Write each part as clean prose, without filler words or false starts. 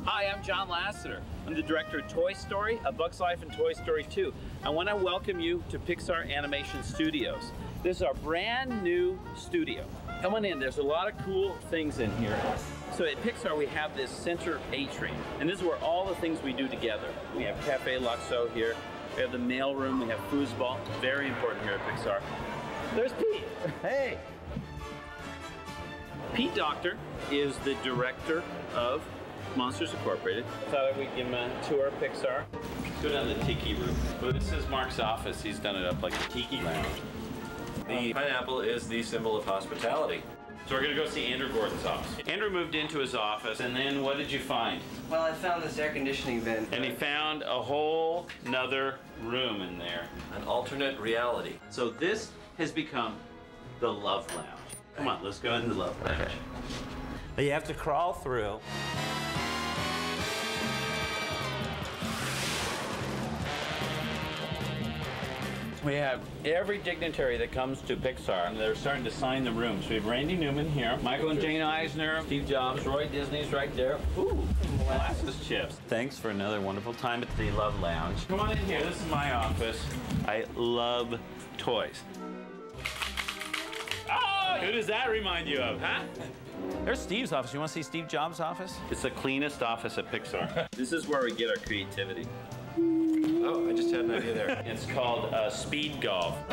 Hi, I'm John Lasseter. I'm the director of Toy Story, A Bug's Life, and Toy Story 2. I want to welcome you to Pixar Animation Studios. This is our brand new studio. Come on in, there's a lot of cool things in here. So at Pixar we have this center atrium, and this is where all the things we do together. We have Cafe Luxo here, we have the mail room, we have foosball, very important here at Pixar. There's Pete. Hey. Pete Docter is the director of Monsters Incorporated. Thought we'd give him a tour of Pixar. Let's go down to the Tiki room. Well, this is Mark's office. He's done it up like a Tiki lounge. The pineapple is the symbol of hospitality. So we're gonna go see Andrew Gordon's office. Andrew moved into his office, and then what did you find? Well, I found this air conditioning vent. And he found a whole nother room in there. An alternate reality. So this has become the Love Lounge. Come on, let's go into the Love Lounge. You have to crawl through. We have every dignitary that comes to Pixar, and they're starting to sign the rooms. We have Randy Newman here, Michael and Jane Eisner, Steve Jobs, Roy Disney's right there. Ooh, molasses chips. Thanks for another wonderful time at the Love Lounge. Come on in here, this is my office. I love toys. Oh, who does that remind you of, huh? There's Steve's office. You want to see Steve Jobs' office? It's the cleanest office at Pixar. This is where we get our creativity. Oh, I just had an idea there. It's called Speed Golf. Oh!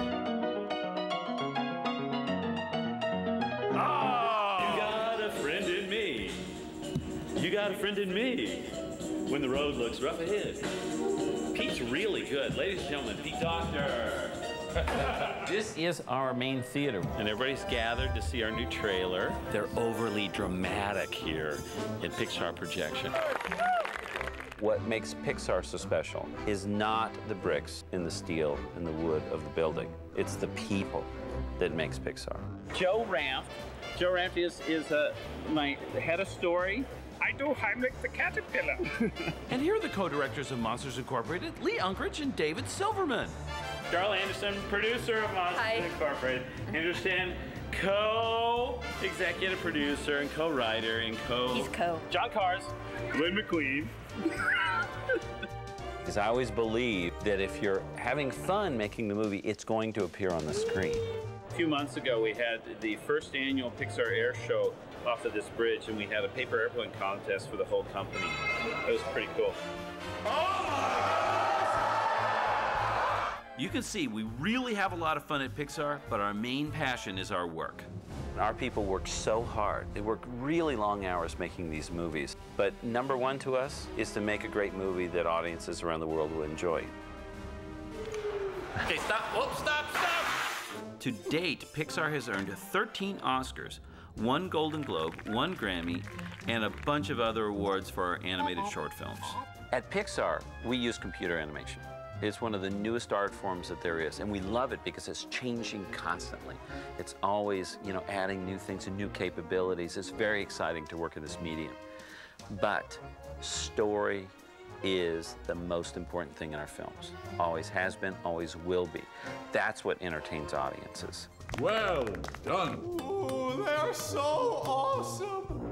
You got a friend in me. You got a friend in me. When the road looks rough ahead. Pete's really good. Ladies and gentlemen, Pete Docter. This is our main theater, and everybody's gathered to see our new trailer. They're overly dramatic here in Pixar Projection. What makes Pixar so special is not the bricks and the steel and the wood of the building. It's the people that makes Pixar. Joe Ranft. Joe Ranft is my head of story. I do Heimlich the Caterpillar. And here are the co-directors of Monsters Incorporated, Lee Unkrich and David Silverman. Charles Anderson, producer of Monsters Incorporated. Anderson, co-executive producer and co-writer and He's co. John Cars. Glenn McQueen. Because I always believe that if you're having fun making the movie, it's going to appear on the screen. A few months ago, we had the first annual Pixar Air Show off of this bridge, and we had a paper airplane contest for the whole company. It was pretty cool. You can see we really have a lot of fun at Pixar, but our main passion is our work. Our people work so hard. They work really long hours making these movies. But number one to us is to make a great movie that audiences around the world will enjoy. Okay, stop. Oh, stop. To date, Pixar has earned 13 Oscars, 1 Golden Globe, 1 Grammy, and a bunch of other awards for our animated short films. At Pixar, we use computer animation. It's one of the newest art forms that there is, and we love it because it's changing constantly. It's always, adding new things and new capabilities. It's very exciting to work in this medium. But story is the most important thing in our films. Always has been, always will be. That's what entertains audiences. Well done. Ooh, they're so awesome.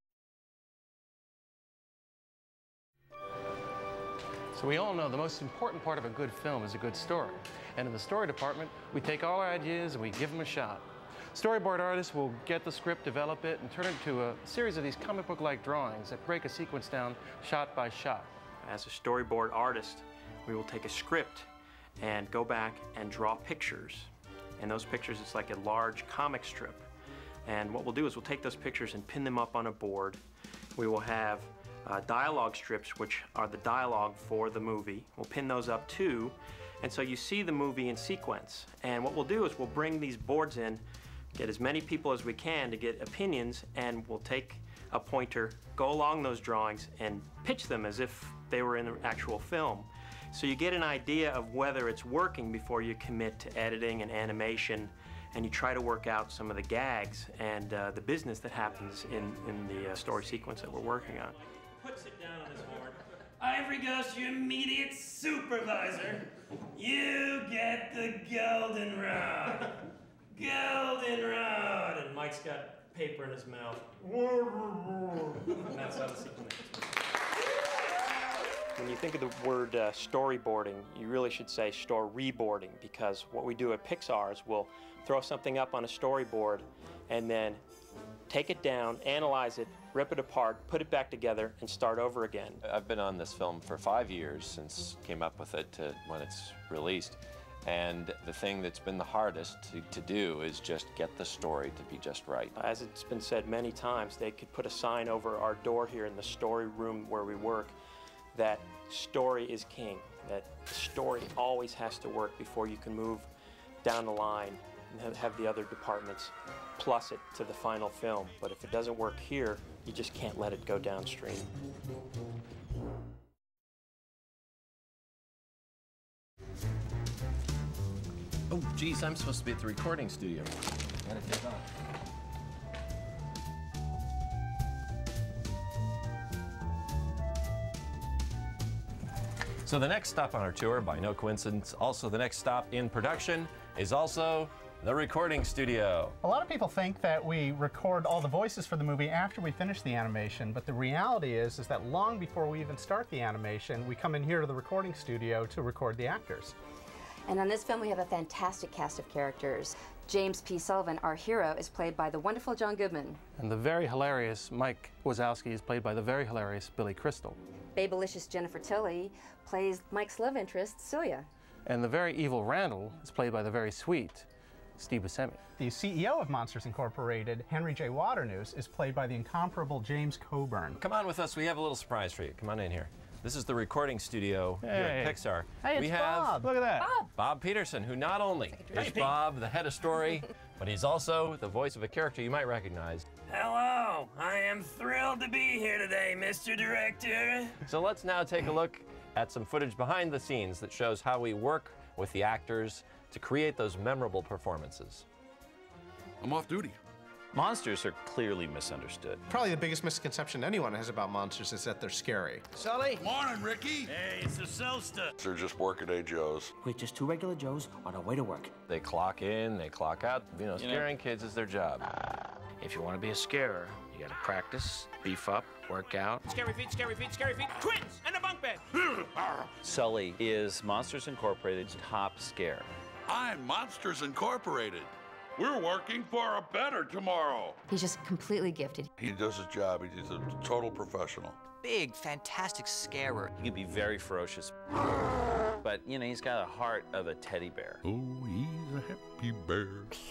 So we all know the most important part of a good film is a good story. And in the story department, we take all our ideas and we give them a shot. Storyboard artists will get the script, develop it, and turn it into a series of these comic book-like drawings that break a sequence down shot by shot. As a storyboard artist, we will take a script and go back and draw pictures. And those pictures, it's like a large comic strip. And what we'll do is we'll take those pictures and pin them up on a board. We will have dialogue strips, which are the dialogue for the movie. We'll pin those up too, and so you see the movie in sequence. And what we'll do is we'll bring these boards in, get as many people as we can to get opinions, and we'll take a pointer, go along those drawings, and pitch them as if they were in the actual film. So you get an idea of whether it's working before you commit to editing and animation, and you try to work out some of the gags and the business that happens in the story sequence that we're working on. Puts it down on his board. Ivory Ghost, your immediate supervisor. You get the golden rod. Golden rod. And Mike's got paper in his mouth. And that's how the sequence is. When you think of the word storyboarding, you really should say storyboarding, because what we do at Pixar is we'll throw something up on a storyboard and then take it down, analyze it, rip it apart, put it back together, and start over again. I've been on this film for 5 years since came up with it to when it's released. And the thing that's been the hardest to do is just get the story to be just right. As it's been said many times, they could put a sign over our door here in the story room where we work that story is king, that story always has to work before you can move down the line and have the other departments plus it to the final film. But if it doesn't work here, you just can't let it go downstream. Oh, geez, I'm supposed to be at the recording studio. Gotta take off. So the next stop on our tour, by no coincidence, also the next stop in production, is also the recording studio. A lot of people think that we record all the voices for the movie after we finish the animation, but the reality is that long before we even start the animation, we come in here to the recording studio to record the actors. And on this film, we have a fantastic cast of characters. James P. Sullivan, our hero, is played by the wonderful John Goodman. And the very hilarious Mike Wazowski is played by the very hilarious Billy Crystal. Babylicious Jennifer Tilly plays Mike's love interest, Celia. And the very evil Randall is played by the very sweet Steve Buscemi. The CEO of Monsters Incorporated, Henry J. Waternoose, is played by the incomparable James Coburn. Come on with us, we have a little surprise for you. Come on in here. This is the recording studio here at Pixar. Hey, we it's have Bob. Look at that. Bob Peterson, who not only is Bob, the head of story, but he's also the voice of a character you might recognize. Hello, I am thrilled to be here today, Mr. Director. So let's now take a look at some footage behind the scenes that shows how we work with the actors to create those memorable performances. I'm off duty. Monsters are clearly misunderstood. Probably the biggest misconception anyone has about monsters is that they're scary. Sully? Morning, Ricky. Hey, it's the Selster. They're just workaday Joes. We're just two regular Joes on our way to work. They clock in, they clock out. Scaring kids is their job. If you want to be a scarer, you got to practice, beef up, work out. Scary feet, scary feet, scary feet. Twins and a bunk bed. Sully is Monsters Incorporated's top scare. I'm Monsters Incorporated. We're working for a better tomorrow. He's just completely gifted. He does his job. He's a total professional. Big, fantastic scarer. He can be very ferocious, but he's got a heart of a teddy bear. Oh, he's a happy bear.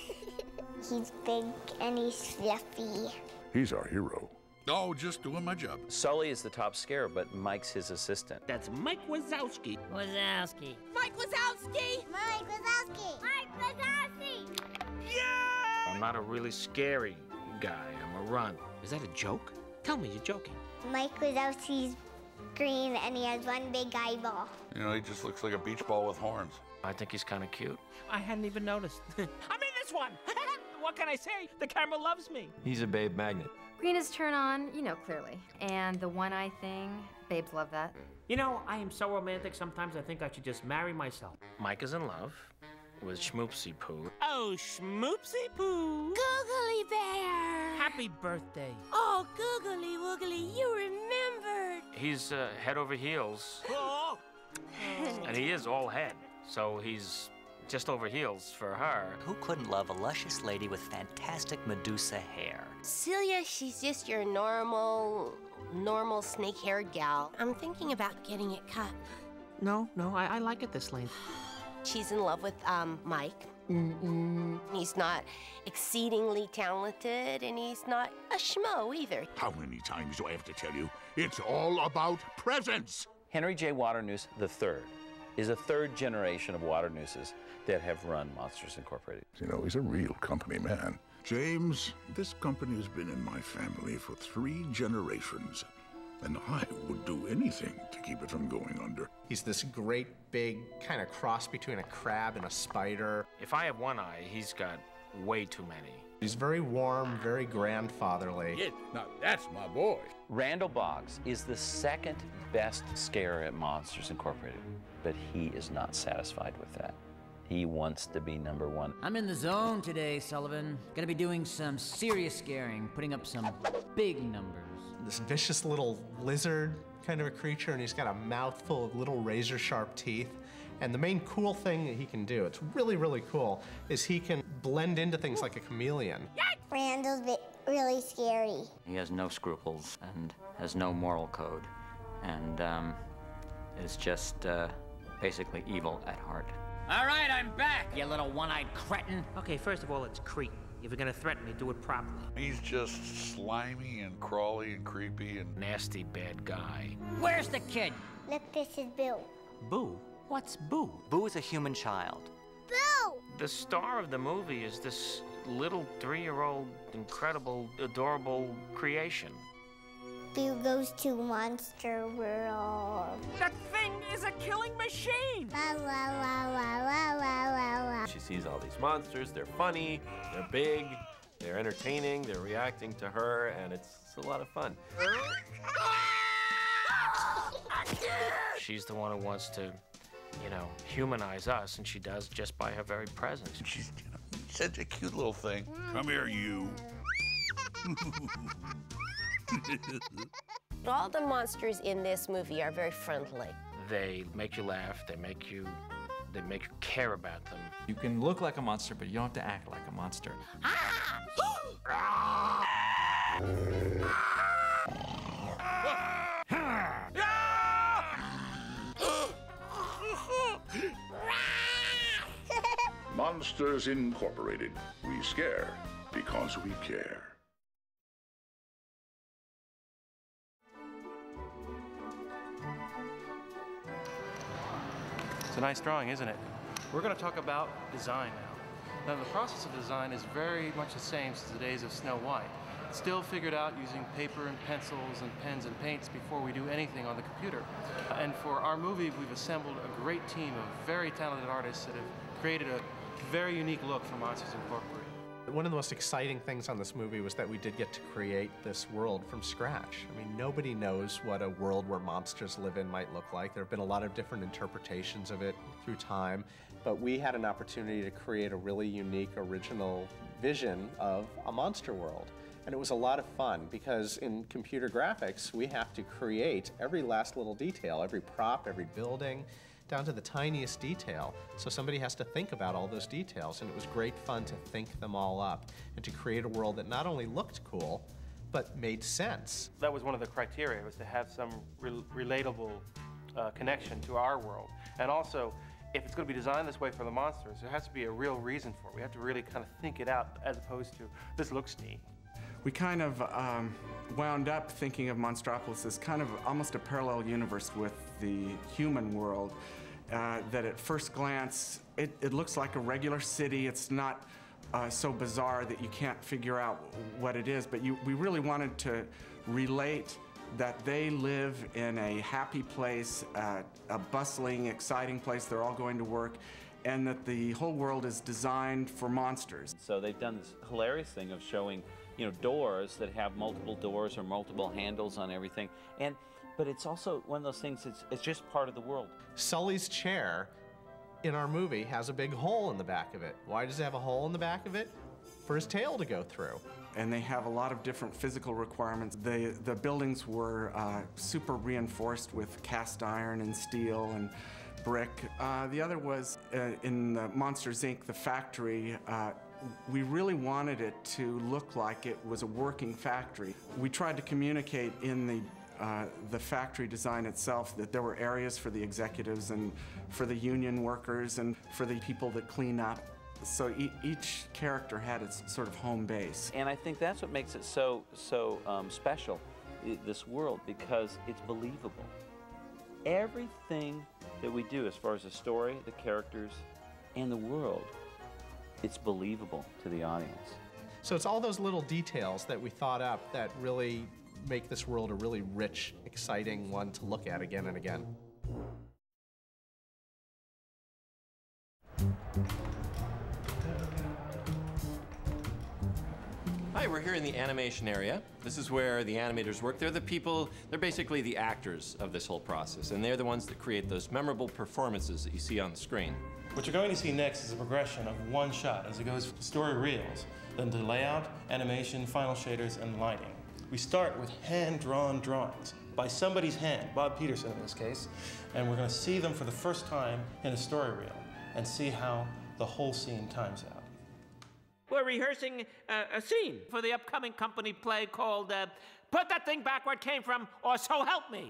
He's big and he's fluffy. He's our hero. Oh, just doing my job. Sully is the top scare, but Mike's his assistant. That's Mike Wazowski. Wazowski. Mike Wazowski! Mike Wazowski! Mike Wazowski! Yeah! I'm not a really scary guy. I'm a runt. Is that a joke? Tell me you're joking. Mike Wazowski's green and he has one big eyeball. He just looks like a beach ball with horns. I think he's kind of cute. I hadn't even noticed. I'm in this one! What can I say? The camera loves me. He's a babe magnet. Green is turn on, clearly. And the one-eye thing, babes love that. I am so romantic, sometimes I think I should just marry myself. Mike is in love with Schmoopsy Poo. Oh, Schmoopsy Poo. Googly Bear! Happy birthday. Oh, Googly Woogly, you remembered! He's head over heels. Oh. And he is all head, so he's just over heels for her. Who couldn't love a luscious lady with fantastic Medusa hair? Celia, she's just your normal snake-haired gal. I'm thinking about getting it cut. No, I like it this length. She's in love with, Mike. He's not exceedingly talented, and he's not a schmo either. How many times do I have to tell you? It's all about presents. Henry J. Waternoose III is a third generation of Waternooses that have run Monsters Incorporated. He's a real company man. James, this company has been in my family for 3 generations, and I would do anything to keep it from going under. He's this great big kind of cross between a crab and a spider. If I have one eye, he's got way too many. He's very warm, very grandfatherly. Yeah, now that's my boy. Randall Boggs is the second best scarer at Monsters Incorporated, but he is not satisfied with that. He wants to be number 1. I'm in the zone today, Sullivan. Gonna be doing some serious scaring, putting up some big numbers. This vicious little lizard kind of a creature, and he's got a mouthful of little razor-sharp teeth. And the main cool thing that he can do, it's really, really cool, is he can blend into things like a chameleon. Randall's really scary. He has no scruples and has no moral code, and is just basically evil at heart. All right, I'm back, you little one-eyed cretin. Okay, first of all, it's creep. If you're gonna threaten me, do it properly. He's just slimy and crawly and creepy and nasty bad guy. Where's the kid? Look, this is Boo. Boo? What's Boo? Boo is a human child. Boo! The star of the movie is this little 3-year-old, incredible, adorable creation. Boo goes to Monster World. That thing is a killing machine! La la la la la la la la. She sees all these monsters, they're funny, they're big, they're entertaining, they're reacting to her, and it's a lot of fun. She's the one who wants to, you know, humanize us, and she does just by her very presence. She's, you know, such a cute little thing. Come here, you. All the monsters in this movie are very friendly. They make you laugh, they make you care about them. You can look like a monster, but you don't have to act like a monster. Monsters Incorporated. We scare because we care. It's a nice drawing, isn't it? We're going to talk about design now. Now, the process of design is very much the same since the days of Snow White. It's still figured out using paper and pencils and pens and paints before we do anything on the computer. And for our movie, we've assembled a great team of very talented artists that have created a very unique look for Monsters Incorporated. One of the most exciting things on this movie was that we did get to create this world from scratch. I mean, nobody knows what a world where monsters live in might look like. There have been a lot of different interpretations of it through time, but we had an opportunity to create a really unique, original vision of a monster world. And it was a lot of fun because in computer graphics, we have to create every last little detail, every prop, every building, down to the tiniest detail. So somebody has to think about all those details, and it was great fun to think them all up and to create a world that not only looked cool, but made sense. That was one of the criteria, was to have some relatable connection to our world. And also, if it's going to be designed this way for the monsters, there has to be a real reason for it. We have to really kind of think it out as opposed to, this looks neat. We kind of wound up thinking of Monstropolis as kind of almost a parallel universe with the human world. That at first glance, it looks like a regular city. It's not so bizarre that you can't figure out what it is, but we really wanted to relate that they live in a happy place, a bustling, exciting place. They're all going to work, and that the whole world is designed for monsters. So they've done this hilarious thing of showing, you know, doors that have multiple doors or multiple handles on everything. But it's also one of those things, it's just part of the world. Sully's chair in our movie has a big hole in the back of it. Why does it have a hole in the back of it? For his tail to go through. And they have a lot of different physical requirements. The buildings were super reinforced with cast iron and steel and brick. The other was in the Monsters, Inc., the factory. We really wanted it to look like it was a working factory. We tried to communicate in the factory design itself that there were areas for the executives and for the union workers and for the people that clean up. So each character had its sort of home base. And I think that's what makes it so special, this world, because it's believable. Everything that we do as far as the story, the characters, and the world, it's believable to the audience. So it's all those little details that we thought up that really make this world a really rich, exciting one to look at again and again. Hi, we're here in the animation area. This is where the animators work. They're the people, they're basically the actors of this whole process, and they're the ones that create those memorable performances that you see on the screen. What you're going to see next is a progression of one shot as it goes from story reels, then to layout, animation, final shaders, and lighting. We start with hand-drawn drawings. by somebody's hand, Bob Peterson in this case, and we're going to see them for the first time in a story reel and see how the whole scene times out. We're rehearsing a scene for the upcoming company play called Put That Thing Back Where It Came From, or So Help Me.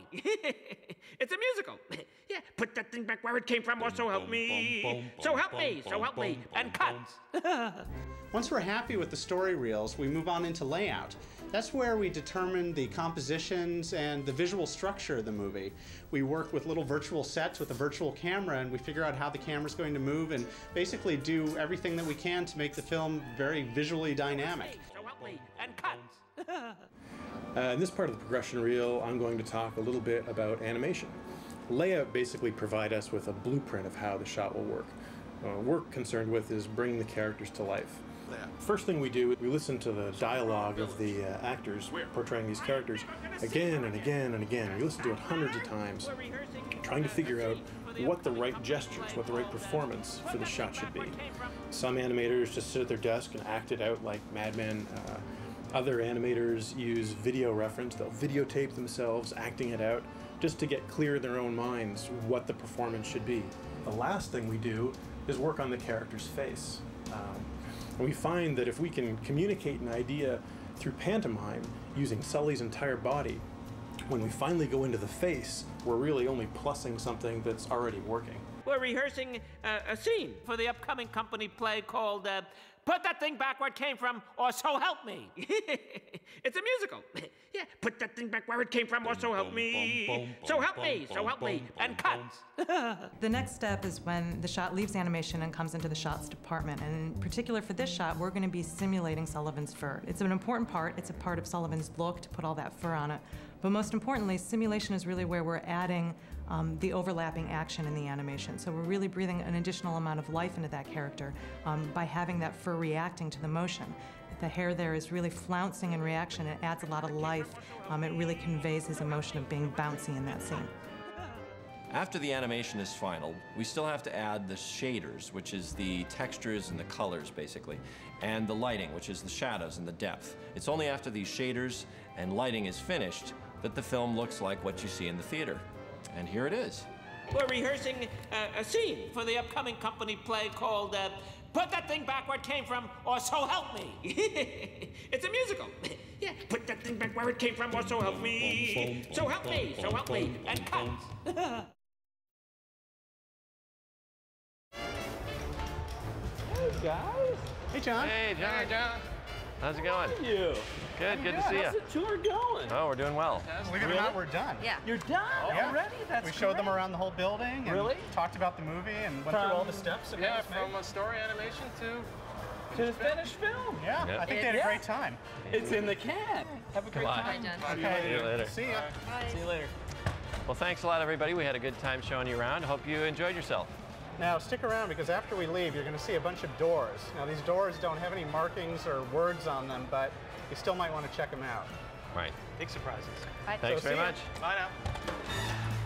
It's a musical. Yeah, put that thing back where it came from, or so help me. So help me, so help me, and cut. Once we're happy with the story reels, we move on into layout. That's where we determine the compositions and the visual structure of the movie. We work with little virtual sets with a virtual camera, and we figure out how the camera's going to move and basically do everything that we can to make the film very visually dynamic. So help me, and cut. In this part of the progression reel, I'm going to talk a little bit about animation. Layout basically provide us with a blueprint of how the shot will work. We're concerned with is bringing the characters to life. First thing we do, we listen to the dialogue of the actors portraying these characters again and again and again. We listen to it hundreds of times, trying to figure out what the right gestures, what the right performance for the shot should be. Some animators just sit at their desk and act it out like madmen. Other animators use video reference. They'll videotape themselves acting it out just to get clear in their own minds what the performance should be. The last thing we do is work on the character's face. And we find that if we can communicate an idea through pantomime using Sully's entire body, when we finally go into the face, we're really only plussing something that's already working. We're rehearsing a scene for the upcoming company play called Put That Thing Back Where It Came From, or So Help Me. It's a musical. Yeah, put that thing back where it came from, or so help me. So help me, so help me, and cut. The next step is when the shot leaves animation and comes into the shots department. And in particular for this shot, we're going to be simulating Sullivan's fur. It's an important part. It's a part of Sullivan's look to put all that fur on it. But most importantly, simulation is really where we're adding the overlapping action in the animation. So we're really breathing an additional amount of life into that character by having that fur reacting to the motion. The hair there is really flouncing in reaction. It adds a lot of life. It really conveys his emotion of being bouncy in that scene. After the animation is final, we still have to add the shaders, which is the textures and the colors, basically, and the lighting, which is the shadows and the depth. It's only after these shaders and lighting is finished that the film looks like what you see in the theater. And here it is. We're rehearsing a scene for the upcoming company play called Put That Thing Back Where It Came From, or So Help Me. It's a musical. Yeah, put that thing back where it came from, or so help me. So help me, and cut. Hey, guys. Hey, John. Hey, John. Hey, John. How's it going? How are you? Good, good to see you. How's the tour going? Oh, we're doing well. Believe it or not, we're done. Yeah. You're done already? That's We showed them around the whole building and Really? talked about the movie and went through all the steps. That Yeah, made us make. from a story animation To the finished film. Yeah, I think they had a great time. It's in the can. Have a great Bye. time. Okay. See you later. See ya. See you later. Well, thanks a lot, everybody. We had a good time showing you around. Hope you enjoyed yourself. Now stick around because after we leave, you're going to see a bunch of doors. Now these doors don't have any markings or words on them, but you still might want to check them out. Right. Big surprises. Thanks very much. Bye now.